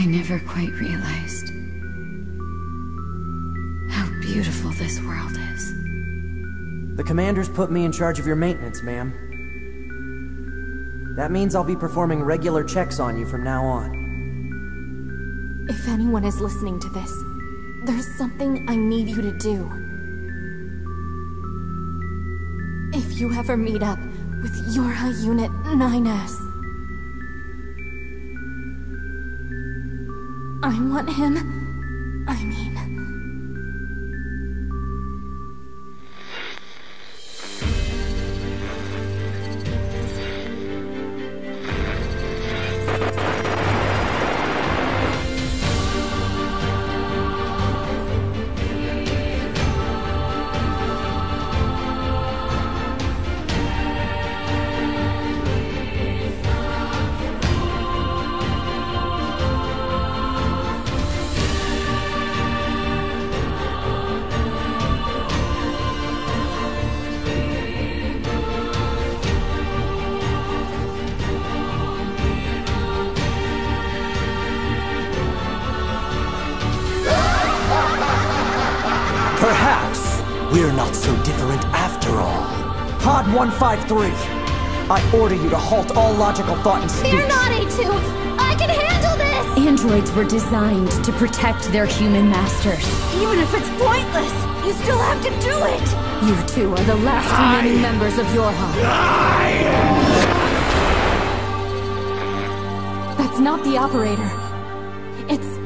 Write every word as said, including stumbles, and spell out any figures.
I never quite realized how beautiful this world is. The commander's put me in charge of your maintenance, ma'am. That means I'll be performing regular checks on you from now on. If anyone is listening to this, there's something I need you to do. If you ever meet up with Yorha Unit nine S, I want him... I mean... Perhaps we're not so different after all. Pod one five three, I order you to halt all logical thought and speech. Fear not, A two! I can handle this! Androids were designed to protect their human masters. Even if it's pointless, you still have to do it! You two are the last remaining members of Yorha. That's not the operator. It's...